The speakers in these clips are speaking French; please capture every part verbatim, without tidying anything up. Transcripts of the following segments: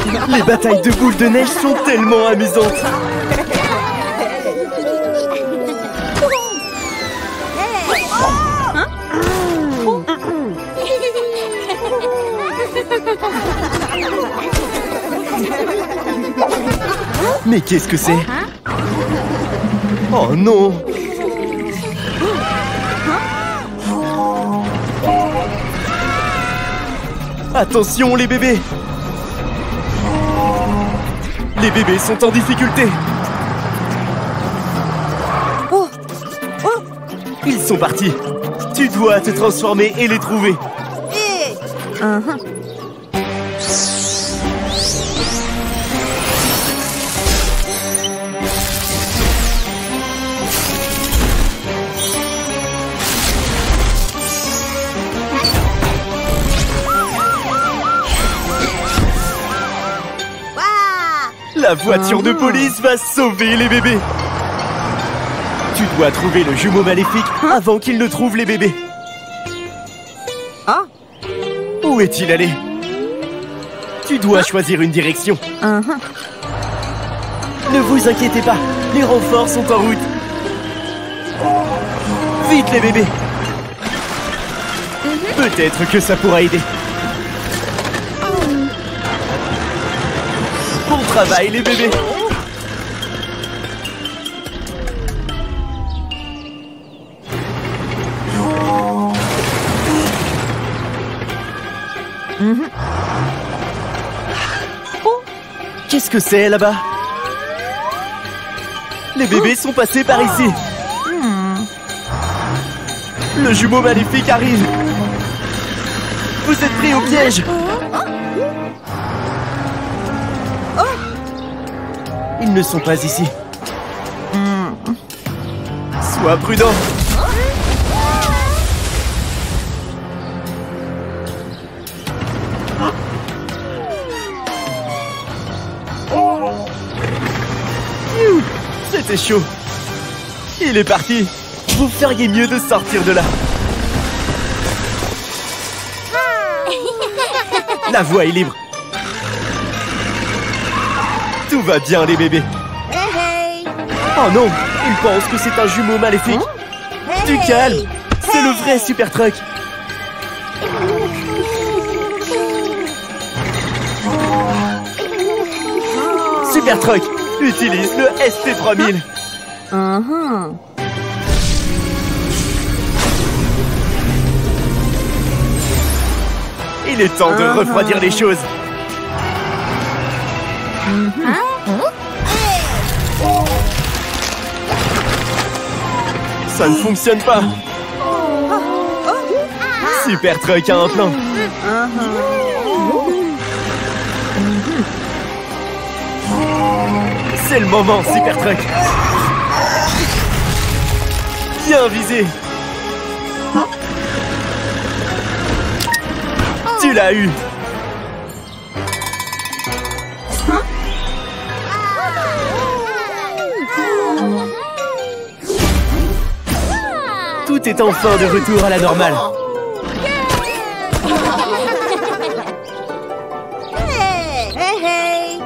Les batailles de boules de neige sont tellement amusantes. Mais qu'est-ce que c'est? Oh non! Attention les bébés! Les bébés sont en difficulté! Oh. Oh. Ils sont partis! Tu dois te transformer et les trouver! Hey. Uh-huh. La voiture de police va sauver les bébés. Tu dois trouver le jumeau maléfique avant qu'il ne trouve les bébés. Ah. Où est-il allé? Tu dois choisir une direction. Uh-huh. Ne vous inquiétez pas, les renforts sont en route. Vite les bébés. Peut-être que ça pourra aider. Bon travail les bébés. Mm-hmm. Oh, qu'est-ce que c'est là-bas? Les bébés sont passés par ici. Mm. Le jumeau maléfique arrive. Vous êtes pris au piège. Ils ne sont pas ici. Mm. Sois prudent. C'était chaud. Il est parti. Vous feriez mieux de sortir de là. La voie est libre. Tout va bien les bébés. Hey, hey. Oh non, ils pensent que c'est un jumeau maléfique. Hey, Du calme. C'est le vrai Super Truck. Super Truck utilise le S T trois mille. Uh-huh. Il est temps de Uh-huh. refroidir les choses. Ça ne fonctionne pas. Super Truck a un plan. C'est le moment, Super Truck. Bien visé. Tu l'as eu. Tout est enfin de retour à la normale. Hey, hey, hey.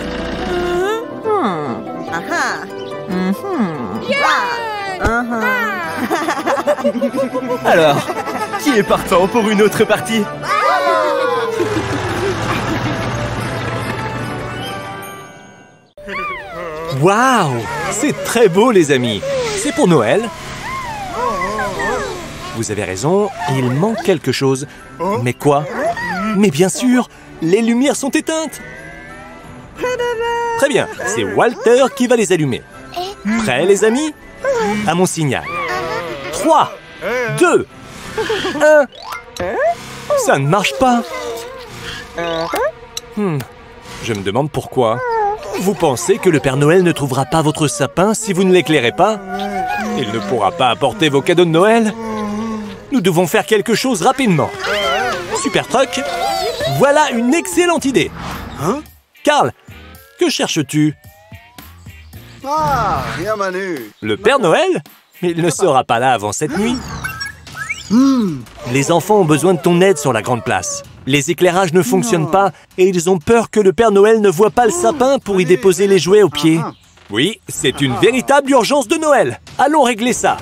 Hmm. Aha. Mhm. Ah. Uh-huh. Alors, qui est partant pour une autre partie? Waouh! C'est très beau, les amis. C'est pour Noël. Vous avez raison, il manque quelque chose. Mais quoi? Mais bien sûr, les lumières sont éteintes. Très bien, c'est Walter qui va les allumer. Prêts, les amis? À mon signal. trois, deux, un. Ça ne marche pas. Hmm, je me demande pourquoi. Vous pensez que le Père Noël ne trouvera pas votre sapin si vous ne l'éclairez pas? Il ne pourra pas apporter vos cadeaux de Noël? Nous devons faire quelque chose rapidement. Super Truck, voilà une excellente idée. Hein? Carl, que cherches-tu? Ah, rien Manu. Le Père Noël? Il ne sera pas là avant cette nuit. Les enfants ont besoin de ton aide sur la grande place. Les éclairages ne fonctionnent pas et ils ont peur que le Père Noël ne voie pas le sapin pour y déposer les jouets au pied. Oui, c'est une véritable urgence de Noël. Allons régler ça.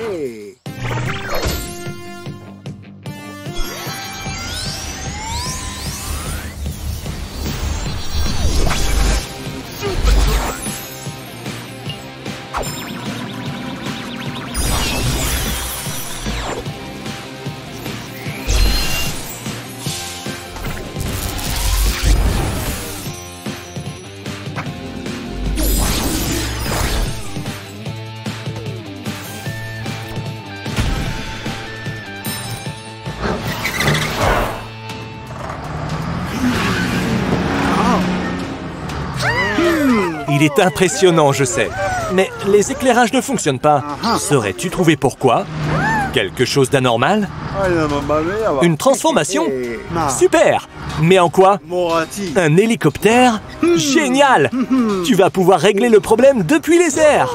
Il est impressionnant, je sais. Mais les éclairages ne fonctionnent pas. Saurais-tu trouver pourquoi? Quelque chose d'anormal? Une transformation? Super! Mais en quoi? Un hélicoptère? Génial! Tu vas pouvoir régler le problème depuis les airs!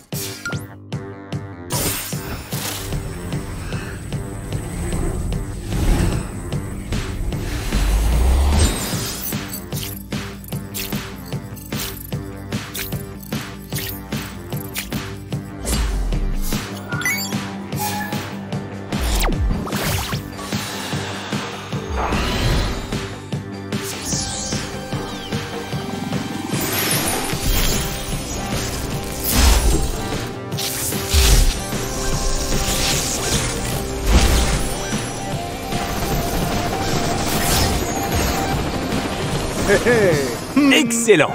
Excellent!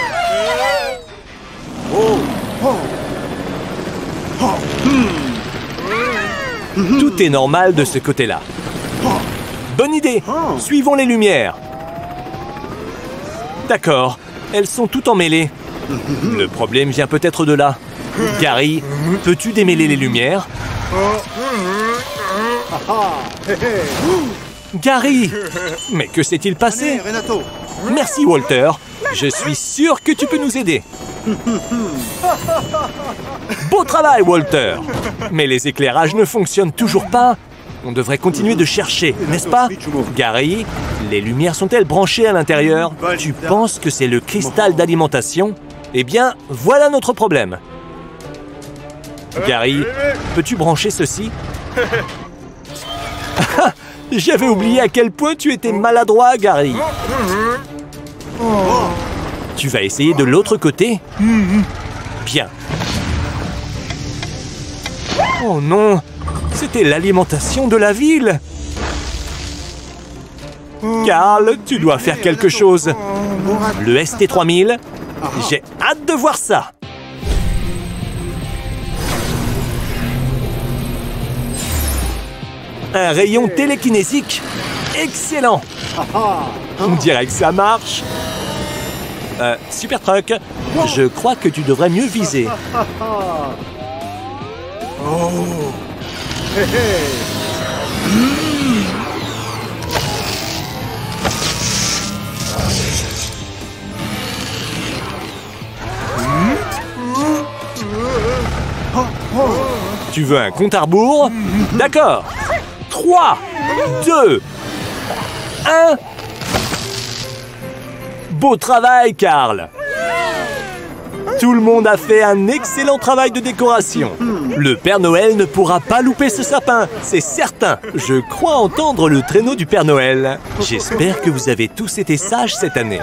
Tout est normal de ce côté-là. Bonne idée! Suivons les lumières. D'accord, elles sont toutes emmêlées. Le problème vient peut-être de là. Gary, peux-tu démêler les lumières? Gary! Mais que s'est-il passé? Merci, Walter. Je suis sûr que tu peux nous aider. Beau travail, Walter. Mais les éclairages ne fonctionnent toujours pas. On devrait continuer de chercher, n'est-ce pas? Gary, les lumières sont-elles branchées à l'intérieur? Tu penses que c'est le cristal d'alimentation? Eh bien, voilà notre problème. Gary, peux-tu brancher ceci? J'avais oublié à quel point tu étais maladroit, Gary. Tu vas essayer de l'autre côté? Bien. Oh non, c'était l'alimentation de la ville. Carl, tu dois faire quelque chose. Le S T trois mille, j'ai hâte de voir ça. Un rayon télékinésique. Excellent. On dirait que ça marche. Euh, Super Truck, je crois que tu devrais mieux viser. Tu veux un compte à rebours? D'accord. trois, deux, un. Beau travail, Carl. Tout le monde a fait un excellent travail de décoration. Le Père Noël ne pourra pas louper ce sapin, c'est certain. Je crois entendre le traîneau du Père Noël. J'espère que vous avez tous été sages cette année.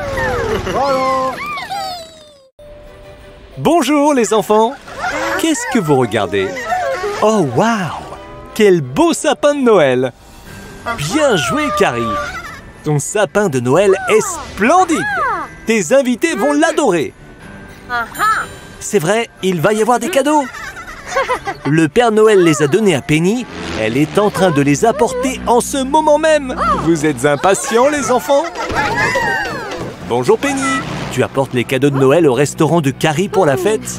Bonjour les enfants. Qu'est-ce que vous regardez? Oh waouh! Quel beau sapin de Noël! Bien joué, Carrie! Ton sapin de Noël est splendide! Tes invités vont l'adorer! C'est vrai, il va y avoir des cadeaux! Le Père Noël les a donnés à Penny. Elle est en train de les apporter en ce moment même! Vous êtes impatients, les enfants? Bonjour, Penny! Tu apportes les cadeaux de Noël au restaurant de Carrie pour la fête?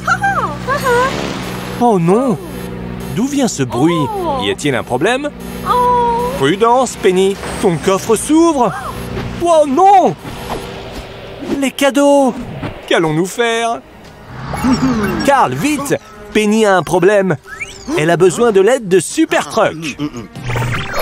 Oh non! D'où vient ce bruit? Y a-t-il un problème? Prudence, Penny! Ton coffre s'ouvre! Oh non! Les cadeaux! Qu'allons-nous faire? Carl, vite! Penny a un problème! Elle a besoin de l'aide de Super Truck!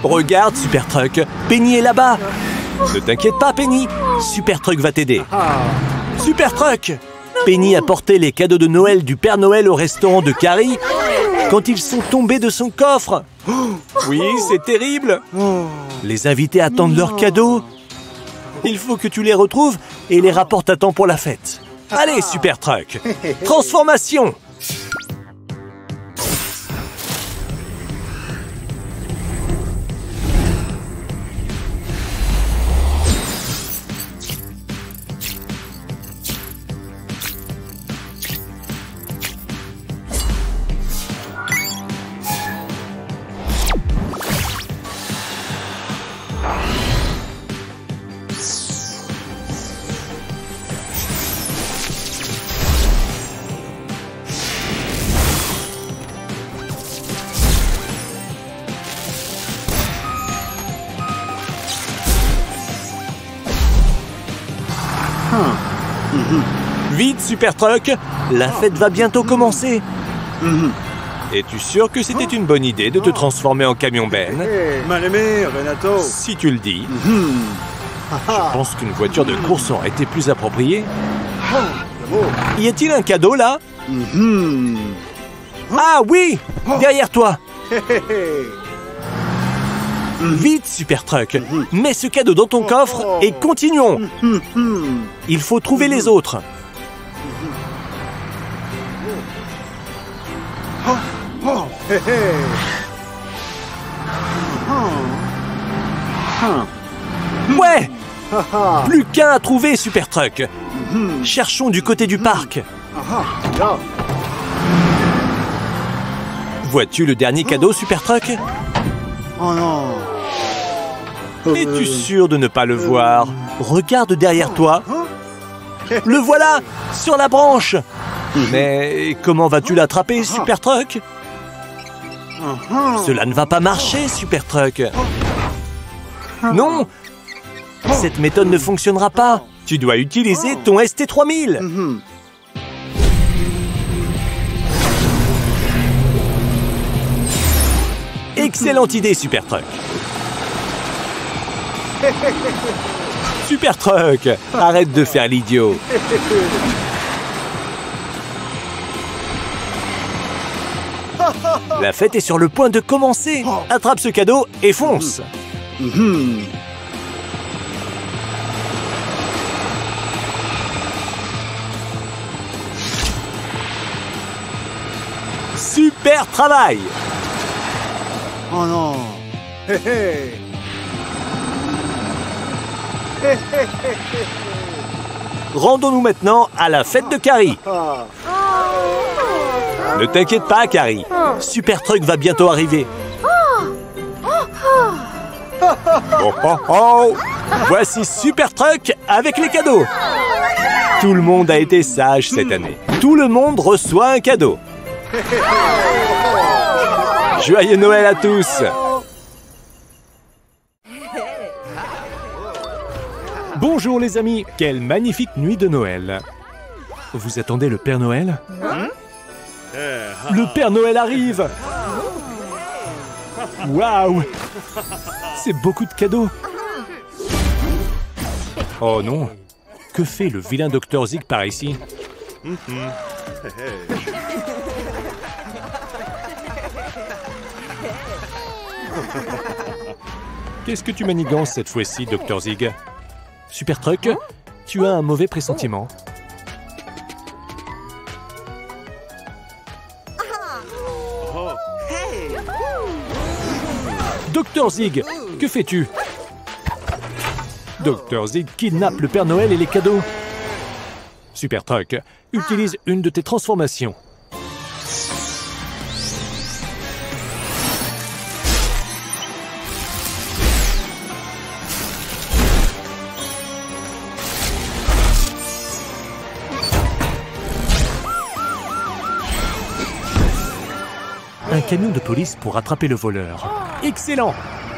Regarde, Super Truck, Penny est là-bas. Ne t'inquiète pas, Penny, Super Truck va t'aider. Super Truck! Penny a porté les cadeaux de Noël du Père Noël au restaurant de Carrie quand ils sont tombés de son coffre. Oui, c'est terrible. Les invités attendent leurs cadeaux. Il faut que tu les retrouves et les rapportes à temps pour la fête. Allez, Super Truck! Transformation! Vite, Super Truck! La fête va bientôt commencer. Es-tu sûr que c'était une bonne idée de te transformer en camion-benne? Mal-aimé, Renato. Si tu le dis. Je pense qu'une voiture de course aurait été plus appropriée. Y a-t-il un cadeau, là? Ah oui! Derrière toi! Vite, Super Truck! Mets ce cadeau dans ton coffre et continuons! Il faut trouver les autres. Ouais! Plus qu'un à trouver, Super Truck. Cherchons du côté du parc. Vois-tu le dernier cadeau, Super Truck? Oh non. Es-tu sûr de ne pas le voir? Regarde derrière toi. Le voilà! Sur la branche! Mais comment vas-tu l'attraper, Super Truck? Cela ne va pas marcher, Super Truck. Non! Cette méthode ne fonctionnera pas. Tu dois utiliser ton S T trois mille. Excellente idée, Super Truck. Super Truck, arrête de faire l'idiot. La fête est sur le point de commencer. Attrape ce cadeau et fonce. Super travail. Oh non. Rendons-nous maintenant à la fête de Carrie. Ne t'inquiète pas, Carrie. Super Truck va bientôt arriver. Oh, oh, oh. Voici Super Truck avec les cadeaux. Tout le monde a été sage cette année. Tout le monde reçoit un cadeau. Joyeux Noël à tous. Bonjour les amis, quelle magnifique nuit de Noël. Vous attendez le Père Noël? Le Père Noël arrive. Waouh! C'est beaucoup de cadeaux. Oh non! Que fait le vilain docteur Zig par ici? Qu'est-ce que tu manigances cette fois-ci, docteur Zig? Super Truck, tu as un mauvais pressentiment. docteur Zig, que fais-tu? docteur Zig kidnappe le Père Noël et les cadeaux. Super Truck, utilise une de tes transformations. Un camion de police pour attraper le voleur. Excellent!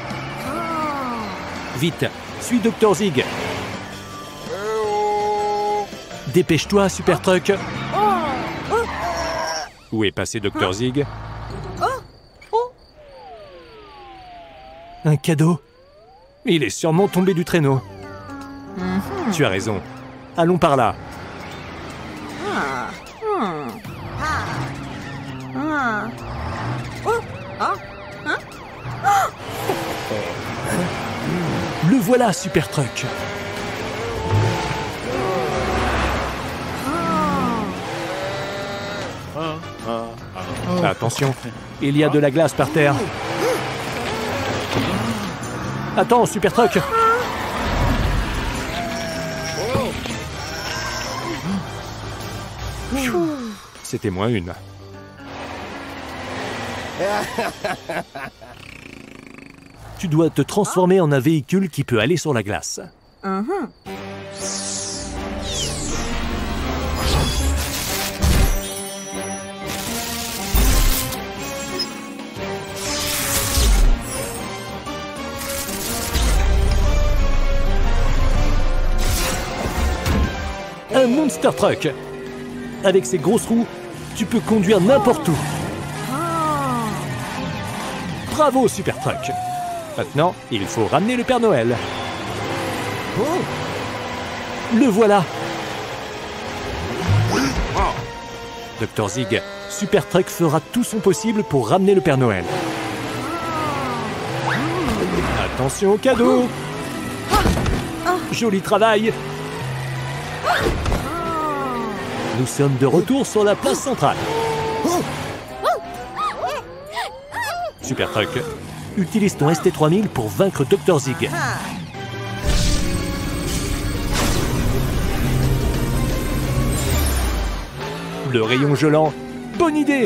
Vite, suis docteur Zig. Dépêche-toi, Super Truck. Où est passé docteur Zig? Un cadeau? Il est sûrement tombé du traîneau. Mhm. Tu as raison. Allons par là. Ah. Hmm. Ah. Ah. Oh. Ah. Le voilà, Super Truck. Attention, il y a de la glace par terre. Attends, Super Truck. C'était moins une. Tu dois te transformer en un véhicule qui peut aller sur la glace. Mhm. Un Monster Truck. Avec ses grosses roues, tu peux conduire n'importe où. Bravo, Super Truck. Maintenant, il faut ramener le Père Noël. Le voilà. docteur Zig, Super Truck fera tout son possible pour ramener le Père Noël. Attention au cadeau. Joli travail. Nous sommes de retour sur la place centrale. Super Truck, utilise ton S T trois mille pour vaincre docteur Zig. Ah. Le rayon gelant, bonne idée.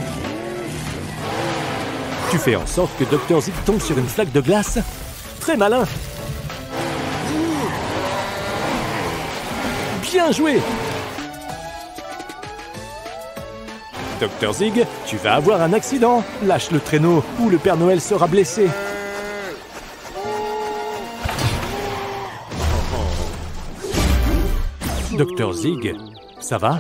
Tu fais en sorte que docteur Zig tombe sur une flaque de glace. Très malin. Bien joué. docteur Zig, tu vas avoir un accident. Lâche le traîneau ou le Père Noël sera blessé. docteur Zig, ça va?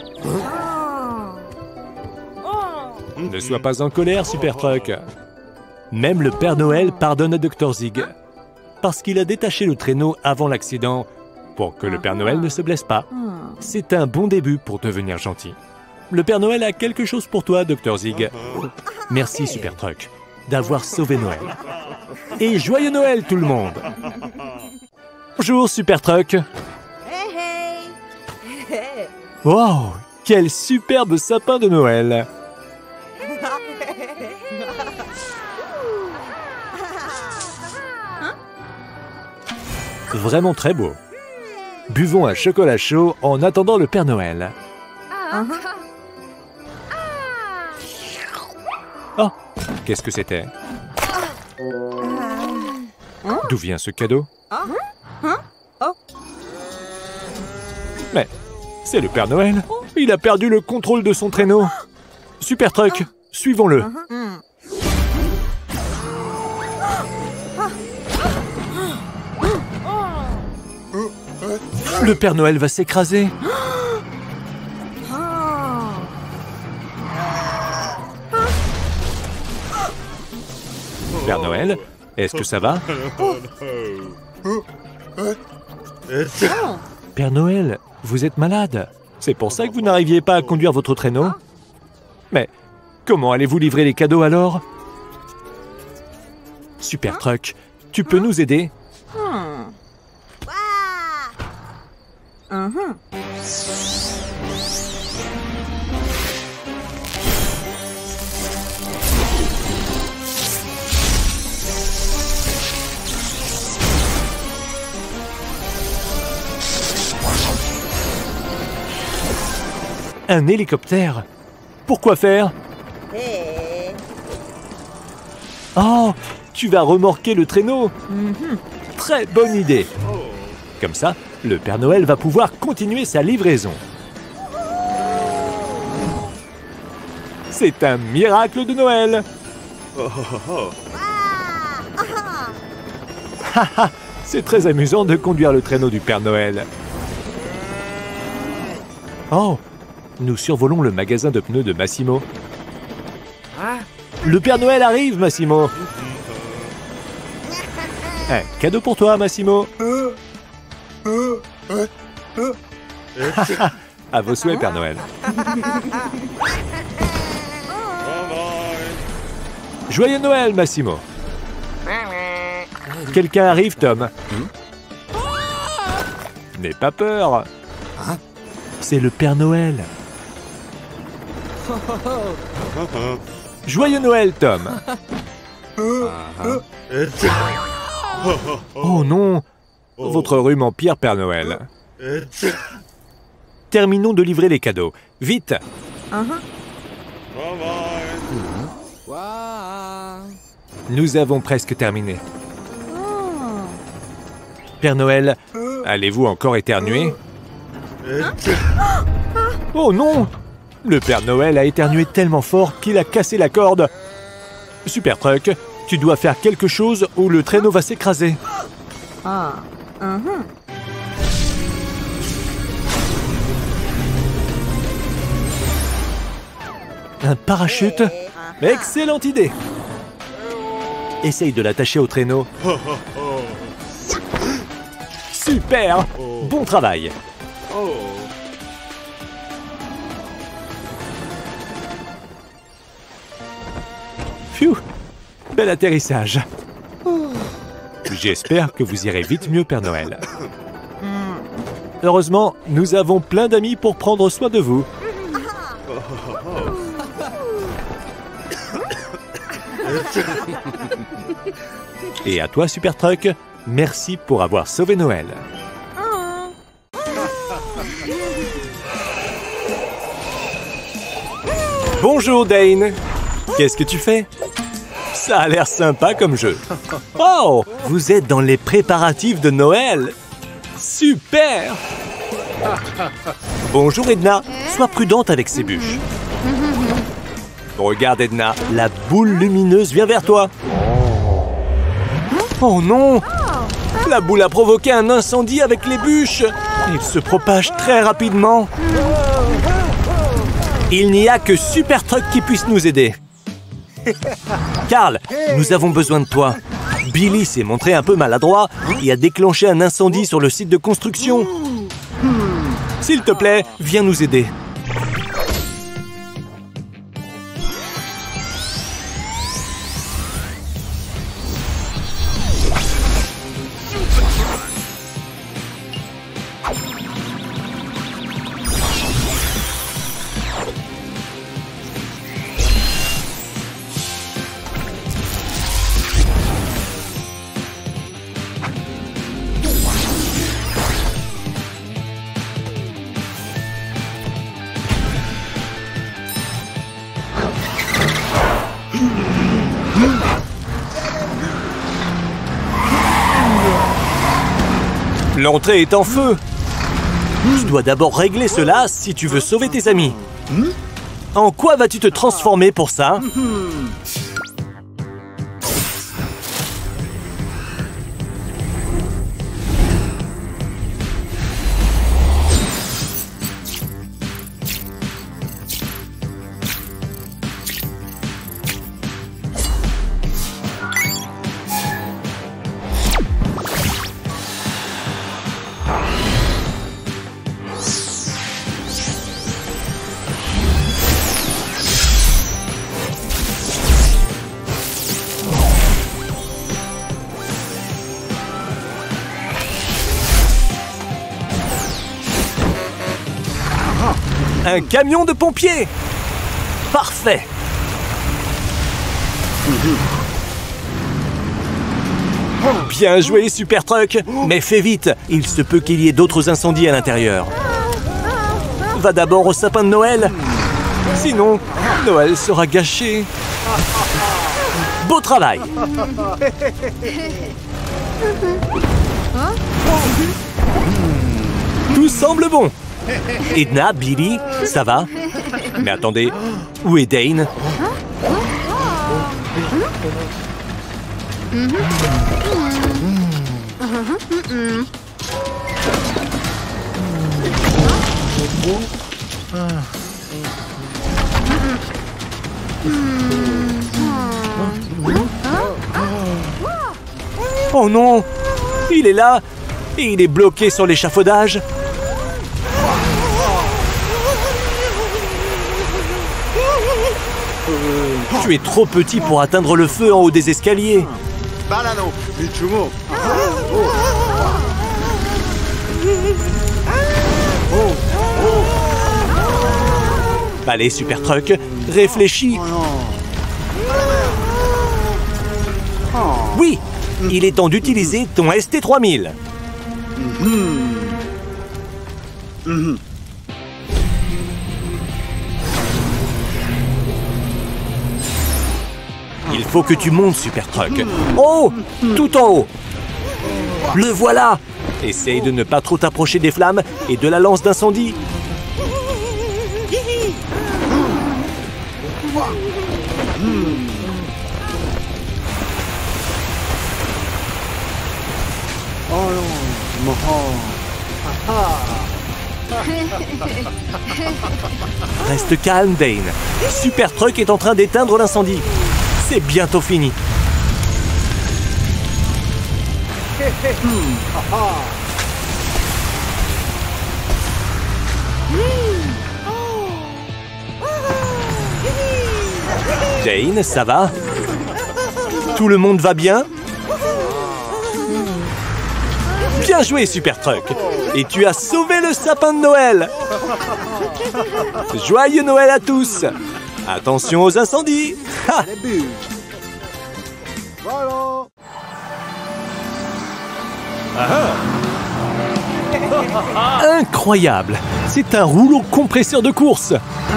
Ne sois pas en colère, Super Truck. Même le Père Noël pardonne à docteur Zig. Parce qu'il a détaché le traîneau avant l'accident pour que le Père Noël ne se blesse pas. C'est un bon début pour devenir gentil. Le Père Noël a quelque chose pour toi, docteur Zig. Merci, Super Truck, d'avoir sauvé Noël. Et joyeux Noël, tout le monde! Bonjour, Super Truck. Hey, hey. Wow, quel superbe sapin de Noël! Vraiment très beau. Buvons un chocolat chaud en attendant le Père Noël. Oh, qu'est-ce que c'était? D'où vient ce cadeau? Mais c'est le Père Noël. Il a perdu le contrôle de son traîneau. Super Truck, suivons-le. Hmm. Le Père Noël va s'écraser. Père Noël, est-ce que ça va? Père Noël, vous êtes malade. C'est pour ça que vous n'arriviez pas à conduire votre traîneau? Mais comment allez-vous livrer les cadeaux alors? Super Truck, tu peux nous aider? Hmm. Wah. Mhm. Un hélicoptère? Pourquoi faire? Hey. Oh, tu vas remorquer le traîneau? Mhm. Très bonne idée. Comme ça, le Père Noël va pouvoir continuer sa livraison. C'est un miracle de Noël. Haha, c'est très amusant de conduire le traîneau du Père Noël. Oh, nous survolons le magasin de pneus de Massimo. Le Père Noël arrive, Massimo. Un cadeau pour toi, Massimo. À vos souhaits, Père Noël. Joyeux Noël, Massimo. Quelqu'un arrive, Tom. N'aie pas peur. C'est le Père Noël. Joyeux Noël, Tom. Oh non, votre rhume empire, Père Noël. Terminons de livrer les cadeaux. Vite. Nous avons presque terminé. Père Noël, allez-vous encore éternuer? Oh non! Le Père Noël a éternué tellement fort qu'il a cassé la corde. Super Truck, tu dois faire quelque chose ou le traîneau va s'écraser. Ah. Uh-huh. Un parachute? Excellente idée! Essaye de l'attacher au traîneau. Super! Bon travail! Phew! Bel atterrissage! J'espère que vous irez vite mieux, Père Noël. Heureusement, nous avons plein d'amis pour prendre soin de vous. Et à toi, Super Truck, merci pour avoir sauvé Noël. Bonjour, Dane. Qu'est-ce que tu fais? Ça a l'air sympa comme jeu. Oh, vous êtes dans les préparatifs de Noël. Super! Bonjour, Edna. Sois prudente avec ces bûches. Regarde, Edna, la boule lumineuse vient vers toi. Oh non! La boule a provoqué un incendie avec les bûches. Il se propage très rapidement. Il n'y a que Super Truck qui puisse nous aider. Carl, nous avons besoin de toi. Billy s'est montré un peu maladroit et a déclenché un incendie sur le site de construction. S'il te plaît, viens nous aider. L'entrée est en feu. Tu dois d'abord régler cela si tu veux sauver tes amis. En quoi vas-tu te transformer pour ça? Un camion de pompiers! Parfait! Bien joué, Super Truck! Mais fais vite, il se peut qu'il y ait d'autres incendies à l'intérieur. Va d'abord au sapin de Noël. Sinon, Noël sera gâché. Beau travail! Tout semble bon. Edna, Billy, ça va? Mais attendez, où est Dane? Oh non! Il est là et il est bloqué sur l'échafaudage. Tu es trop petit pour atteindre le feu en haut des escaliers. Banano, Michumo. Allez, Super Truck, réfléchis. Oh non. Oui, il est temps d'utiliser ton S T trois mille. Il faut que tu montes, Super Truck. Oh, tout en haut. Le voilà. Essaye de ne pas trop t'approcher des flammes et de la lance d'incendie. Oh non. Reste calme, Dane. Super Truck est en train d'éteindre l'incendie. C'est bientôt fini. Dane, ça va? Tout le monde va bien? Bien joué, Super Truck! Et tu as sauvé le sapin de Noël! Joyeux Noël à tous! Attention aux incendies! Ha! Voilà. Incroyable! C'est un rouleau compresseur de course!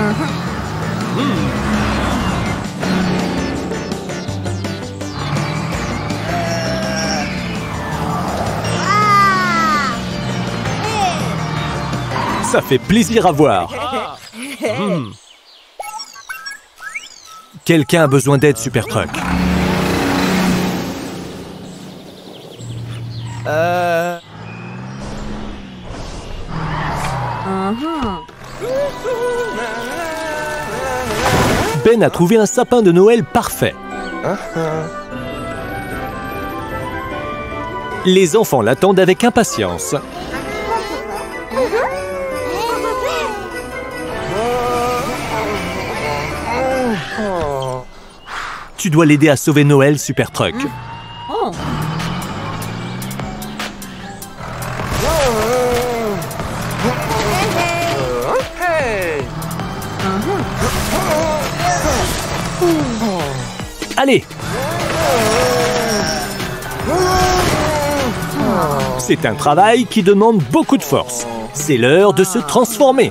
Ça fait plaisir à voir. Mmh. Quelqu'un a besoin d'aide, Super Truck. Euh... Ben a trouvé un sapin de Noël parfait. Les enfants l'attendent avec impatience. Tu dois l'aider à sauver Noël, Super Truck. Oh. Allez! C'est un travail qui demande beaucoup de force. C'est l'heure de se transformer.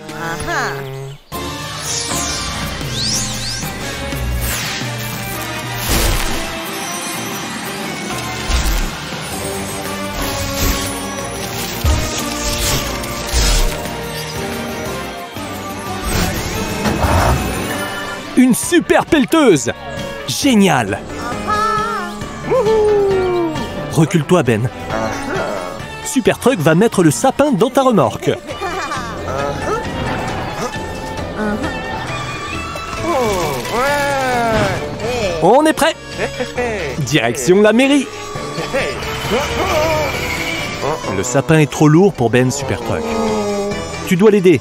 Une super pelleteuse! Génial! Recule-toi, Ben. Super Truck va mettre le sapin dans ta remorque. On est prêt! Direction la mairie! Le sapin est trop lourd pour Ben, Super Truck. Tu dois l'aider.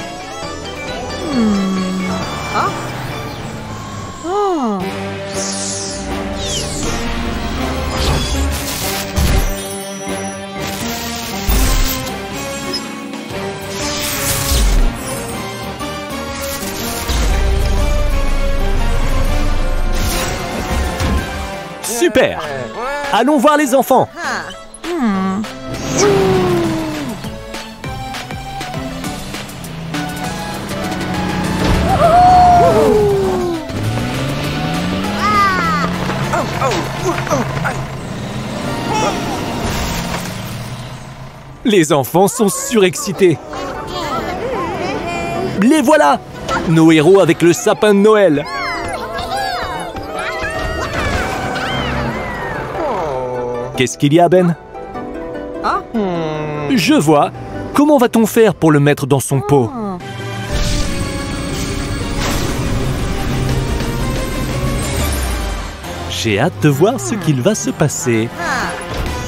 Super! Allons voir les enfants! Les enfants sont surexcités. Les voilà! Nos héros avec le sapin de Noël. Qu'est-ce qu'il y a, Ben? Ah. Je vois. Comment va-t-on faire pour le mettre dans son pot? J'ai hâte de voir ce qu'il va se passer.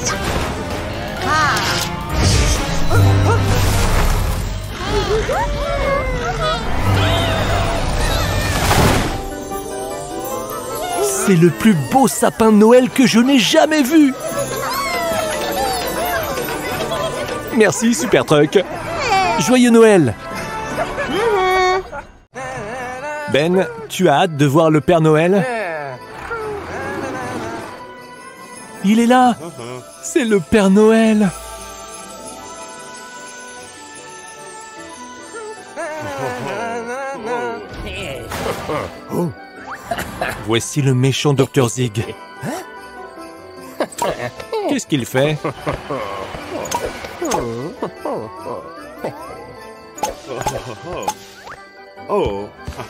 C'est le plus beau sapin de Noël que je n'ai jamais vu. Merci, Super Truck. Joyeux Noël. Ben, tu as hâte de voir le Père Noël? Il est là. C'est le Père Noël. Voici le méchant docteur Zig. Qu'est-ce qu'il fait? Oh.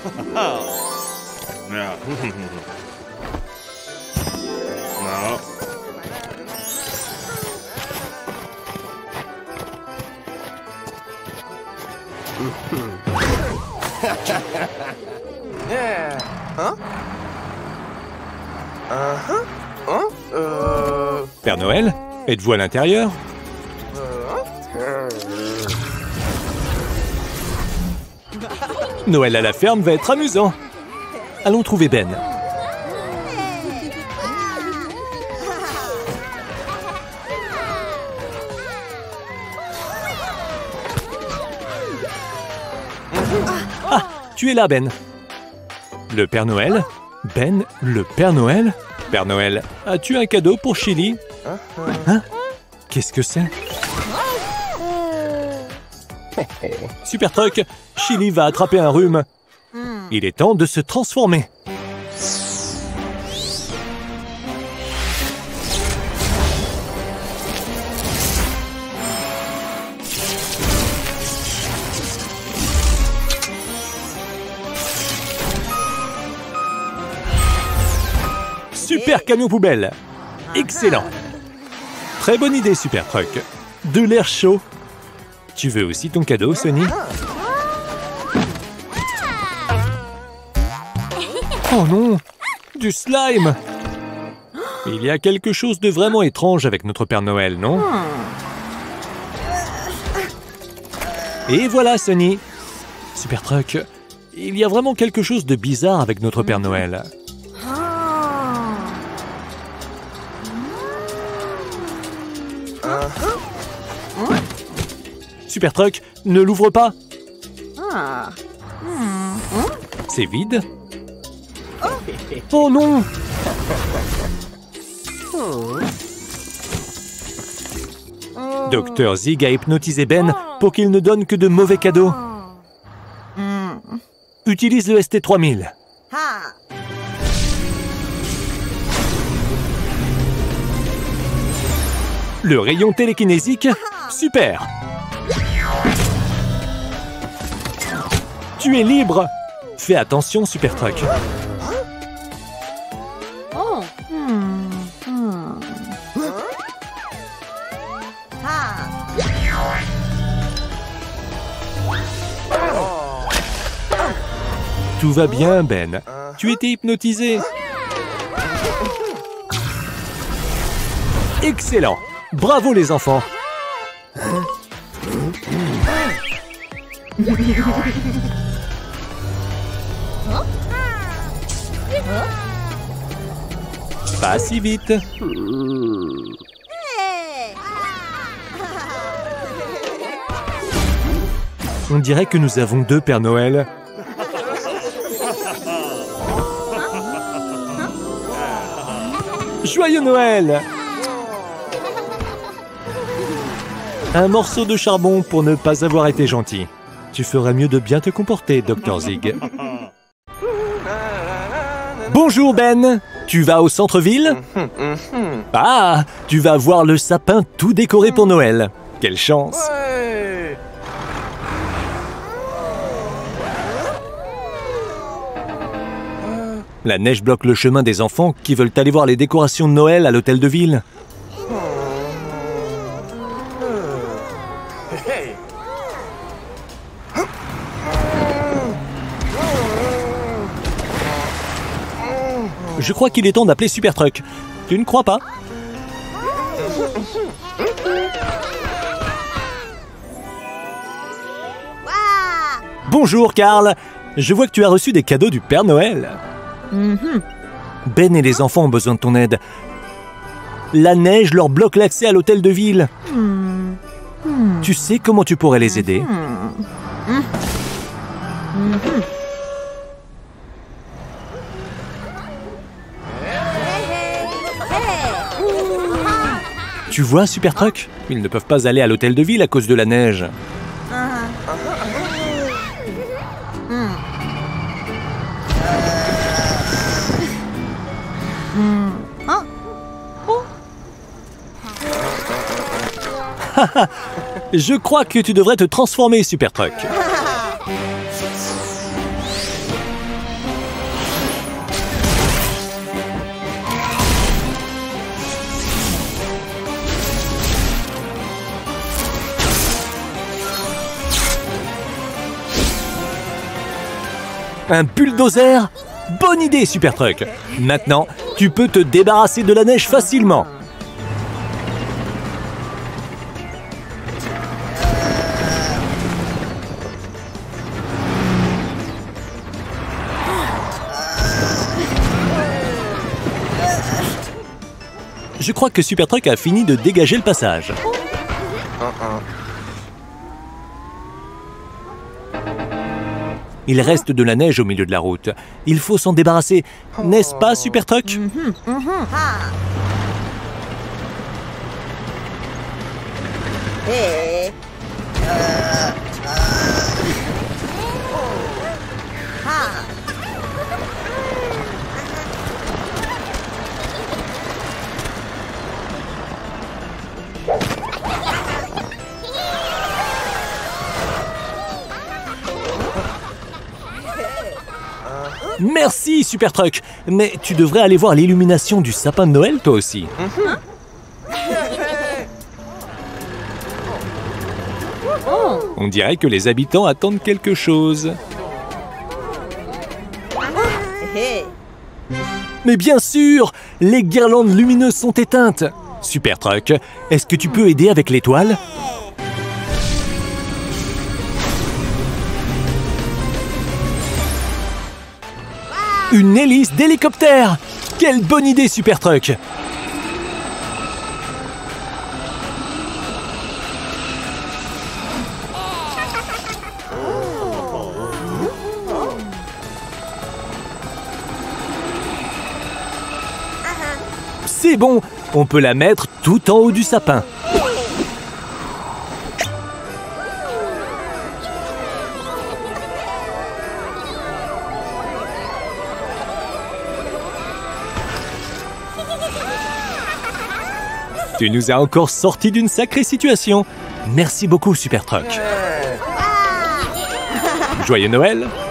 Yeah. No. Yeah. Hein? Uh-huh. Hein? Euh... Père Noël, êtes-vous à l'intérieur? Euh... Noël à la ferme va être amusant. Allons trouver Ben. Ah, tu es là, Ben. Le Père Noël? Ben, le Père Noël? Père Noël, as-tu un cadeau pour Chili? Hein? Qu'est-ce que c'est? Super Truck, Chili va attraper un rhume. Il est temps de se transformer. Super camion poubelle. Excellent. Très bonne idée, Super Truck. De l'air chaud. Tu veux aussi ton cadeau, Sonny? Oh non! Du slime! Il y a quelque chose de vraiment étrange avec notre Père Noël, non? Et voilà, Sonny! Super Truck, il y a vraiment quelque chose de bizarre avec notre Père Noël. Super Truck, ne l'ouvre pas! C'est vide? Oh non! Docteur Zig a hypnotisé Ben pour qu'il ne donne que de mauvais cadeaux. Utilise le S T trois mille. Le rayon télékinésique, super! Tu es libre! Fais attention, Super Truck. Oh. Hmm. Hmm. Tout va bien, Ben. Tu étais hypnotisé. Excellent! Bravo, les enfants! Pas si vite. On dirait que nous avons deux Pères Noël. Joyeux Noël! Un morceau de charbon pour ne pas avoir été gentil. Tu ferais mieux de bien te comporter, docteur Zig. Bonjour Ben, tu vas au centre-ville? Ah, tu vas voir le sapin tout décoré pour Noël. Quelle chance! Ouais. La neige bloque le chemin des enfants qui veulent aller voir les décorations de Noël à l'hôtel de ville. Hey. Je crois qu'il est temps d'appeler Super Truck. Tu ne crois pas? Bonjour, Carl. Je vois que tu as reçu des cadeaux du Père Noël. Mhm. Ben et les enfants ont besoin de ton aide. La neige leur bloque l'accès à l'hôtel de ville. Hmm. Hmm. Tu sais comment tu pourrais les aider? Hmm. Hmm. Mhm. Tu vois, Super Truck? Ils ne peuvent pas aller à l'hôtel de ville à cause de la neige. Je crois que tu devrais te transformer, Super Truck. Un bulldozer? Bonne idée, Super Truck. Maintenant, tu peux te débarrasser de la neige facilement. Je crois que Super Truck a fini de dégager le passage. Il reste de la neige au milieu de la route. Il faut s'en débarrasser. N'est-ce pas, Super Truck? Mhm. Mhm. Hey. Merci, Super Truck. Mais tu devrais aller voir l'illumination du sapin de Noël, toi aussi. Oh. On dirait que les habitants attendent quelque chose. Hey. Mais bien sûr, les guirlandes lumineuses sont éteintes. Super Truck, est-ce que tu peux aider avec l'étoile? Une hélice d'hélicoptère! Quelle bonne idée, Super Truck! C'est bon, on peut la mettre tout en haut du sapin. Tu nous as encore sorti d'une sacrée situation. Merci beaucoup, Super Truck. Joyeux Noël!